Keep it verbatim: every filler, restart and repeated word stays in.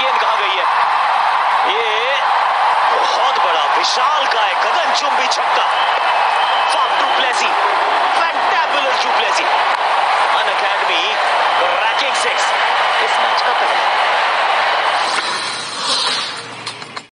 गेंद कहां गई है? ये बहुत बड़ा विशाल का है गगनचुंबी छक्का। Faf du Plessis, fantabulous du Plessis. Unacademy ranking